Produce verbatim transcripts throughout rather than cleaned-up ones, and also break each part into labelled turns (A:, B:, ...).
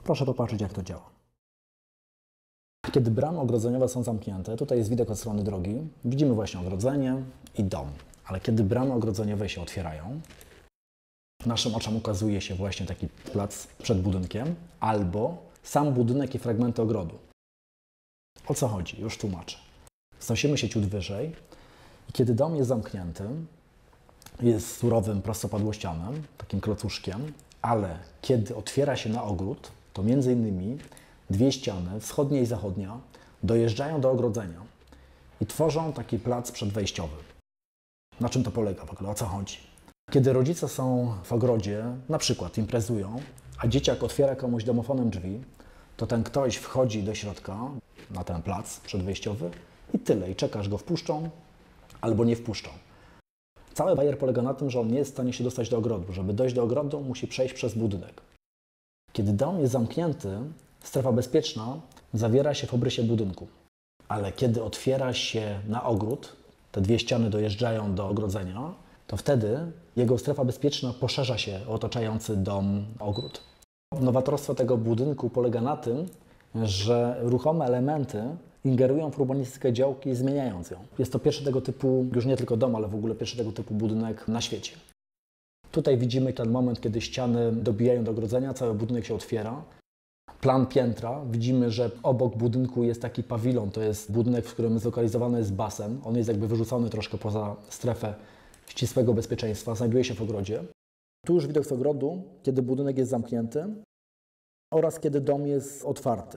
A: Proszę popatrzeć, jak to działa. Kiedy bramy ogrodzeniowe są zamknięte, tutaj jest widok od strony drogi, widzimy właśnie ogrodzenie i dom. Ale kiedy bramy ogrodzeniowe się otwierają, naszym oczom ukazuje się właśnie taki plac przed budynkiem albo sam budynek i fragmenty ogrodu. O co chodzi? Już tłumaczę. Wznosimy się ciut wyżej i kiedy dom jest zamknięty, jest surowym prostopadłościanem, takim klocuszkiem, ale kiedy otwiera się na ogród, to między innymi dwie ściany, wschodnia i zachodnia, dojeżdżają do ogrodzenia i tworzą taki plac przedwejściowy. Na czym to polega w ogóle? O co chodzi? Kiedy rodzice są w ogrodzie, na przykład imprezują, a dzieciak otwiera komuś domofonem drzwi, to ten ktoś wchodzi do środka, na ten plac przedwejściowy i tyle. I czekasz, go wpuszczą albo nie wpuszczą. Cały bajer polega na tym, że on nie jest w stanie się dostać do ogrodu. Żeby dojść do ogrodu, musi przejść przez budynek. Kiedy dom jest zamknięty, strefa bezpieczna zawiera się w obrysie budynku. Ale kiedy otwiera się na ogród, te dwie ściany dojeżdżają do ogrodzenia, to wtedy jego strefa bezpieczna poszerza się o otaczający dom ogród. Nowatorstwo tego budynku polega na tym, że ruchome elementy ingerują w urbanistykę działki, zmieniając ją. Jest to pierwszy tego typu, już nie tylko dom, ale w ogóle pierwszy tego typu budynek na świecie. Tutaj widzimy ten moment, kiedy ściany dobijają do ogrodzenia, cały budynek się otwiera. Plan piętra. Widzimy, że obok budynku jest taki pawilon, to jest budynek, w którym zlokalizowany jest basen. On jest jakby wyrzucony troszkę poza strefę ścisłego bezpieczeństwa, znajduje się w ogrodzie. Tu już widok z ogrodu, kiedy budynek jest zamknięty oraz kiedy dom jest otwarty.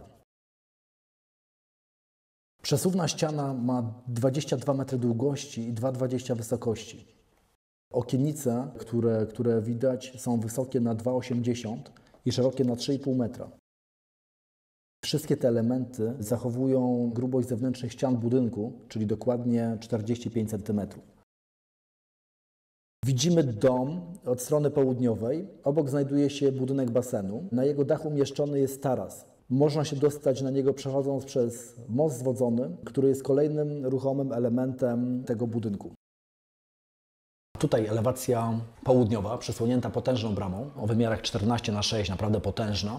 A: Przesuwna ściana ma dwadzieścia dwa metry długości i dwa przecinek dwadzieścia wysokości. Okiennice, które, które widać, są wysokie na dwa przecinek osiemdziesiąt i szerokie na trzy i pół metra. Wszystkie te elementy zachowują grubość zewnętrznych ścian budynku, czyli dokładnie czterdzieści pięć centymetrów. Widzimy dom od strony południowej. Obok znajduje się budynek basenu. Na jego dachu umieszczony jest taras. Można się dostać na niego przechodząc przez most zwodzony, który jest kolejnym ruchomym elementem tego budynku. Tutaj elewacja południowa, przysłonięta potężną bramą o wymiarach czternaście na sześć, naprawdę potężna.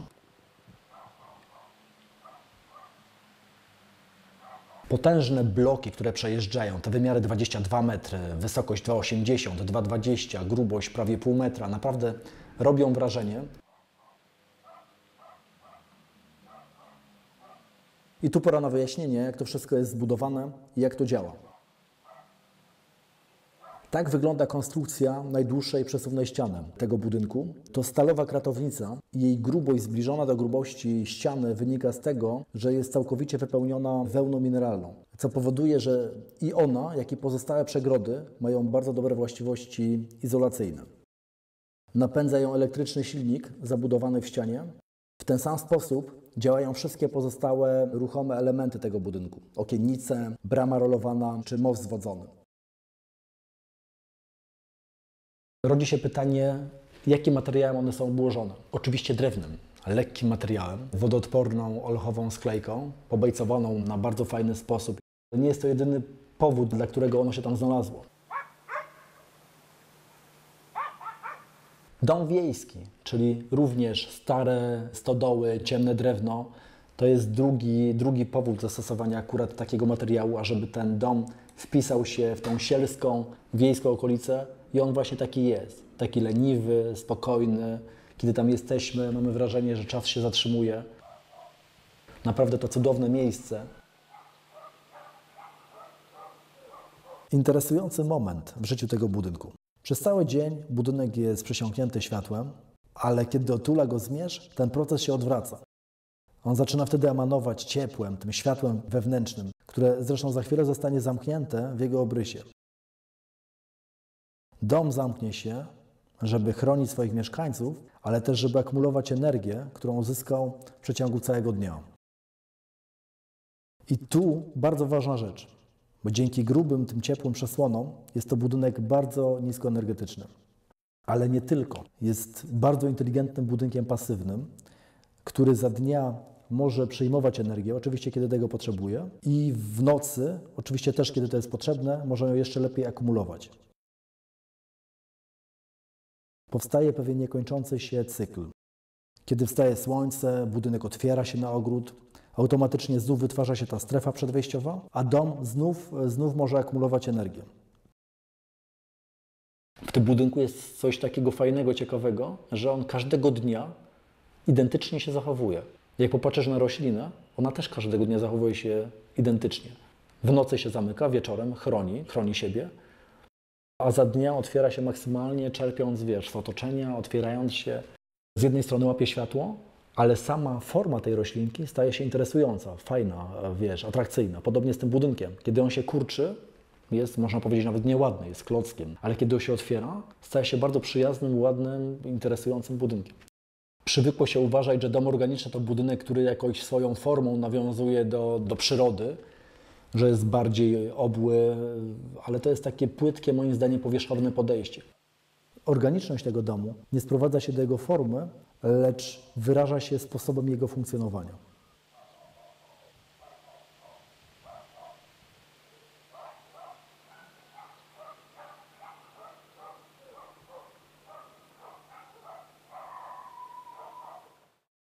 A: Potężne bloki, które przejeżdżają, te wymiary dwadzieścia dwa metry, wysokość dwa przecinek osiemdziesiąt, dwa przecinek dwadzieścia, grubość prawie pół metra, naprawdę robią wrażenie. I tu pora na wyjaśnienie, jak to wszystko jest zbudowane i jak to działa. Tak wygląda konstrukcja najdłuższej przesuwnej ściany tego budynku. To stalowa kratownica. Jej grubość zbliżona do grubości ściany wynika z tego, że jest całkowicie wypełniona wełną mineralną, co powoduje, że i ona, jak i pozostałe przegrody mają bardzo dobre właściwości izolacyjne. Napędza ją elektryczny silnik zabudowany w ścianie. W ten sam sposób działają wszystkie pozostałe ruchome elementy tego budynku. Okiennice, brama rolowana czy most zwodzony. Rodzi się pytanie, jakim materiałem one są obłożone. Oczywiście drewnem, lekkim materiałem, wodoodporną olechową sklejką, pobejcowaną na bardzo fajny sposób. Nie jest to jedyny powód, dla którego ono się tam znalazło. Dom wiejski, czyli również stare stodoły, ciemne drewno, to jest drugi, drugi powód zastosowania akurat takiego materiału, ażeby ten dom wpisał się w tą sielską, wiejską okolicę i on właśnie taki jest. Taki leniwy, spokojny. Kiedy tam jesteśmy, mamy wrażenie, że czas się zatrzymuje. Naprawdę to cudowne miejsce. Interesujący moment w życiu tego budynku. Przez cały dzień budynek jest przesiąknięty światłem, ale kiedy otula go zmierzch, ten proces się odwraca. On zaczyna wtedy emanować ciepłem, tym światłem wewnętrznym, które zresztą za chwilę zostanie zamknięte w jego obrysie. Dom zamknie się, żeby chronić swoich mieszkańców, ale też żeby akumulować energię, którą uzyskał w przeciągu całego dnia. I tu bardzo ważna rzecz, bo dzięki grubym, tym ciepłym przesłonom jest to budynek bardzo niskoenergetyczny. Ale nie tylko. Jest bardzo inteligentnym budynkiem pasywnym, który za dnia może przyjmować energię, oczywiście kiedy tego potrzebuje, i w nocy, oczywiście też kiedy to jest potrzebne, może ją jeszcze lepiej akumulować. Powstaje pewien niekończący się cykl. Kiedy wstaje słońce, budynek otwiera się na ogród, automatycznie znów wytwarza się ta strefa przedwejściowa, a dom znów, znów może akumulować energię. W tym budynku jest coś takiego fajnego, ciekawego, że on każdego dnia identycznie się zachowuje. Jak popatrzysz na roślinę, ona też każdego dnia zachowuje się identycznie. W nocy się zamyka, wieczorem chroni, chroni siebie, a za dnia otwiera się maksymalnie, czerpiąc, wiesz, z otoczenia, otwierając się. Z jednej strony łapie światło, ale sama forma tej roślinki staje się interesująca, fajna, wiesz, atrakcyjna. Podobnie z tym budynkiem. Kiedy on się kurczy, jest, można powiedzieć, nawet nieładny, jest klockiem, ale kiedy on się otwiera, staje się bardzo przyjaznym, ładnym, interesującym budynkiem. Przywykło się uważać, że dom organiczny to budynek, który jakoś swoją formą nawiązuje do, do przyrody, że jest bardziej obły, ale to jest takie płytkie, moim zdaniem, powierzchowne podejście. Organiczność tego domu nie sprowadza się do jego formy, lecz wyraża się sposobem jego funkcjonowania.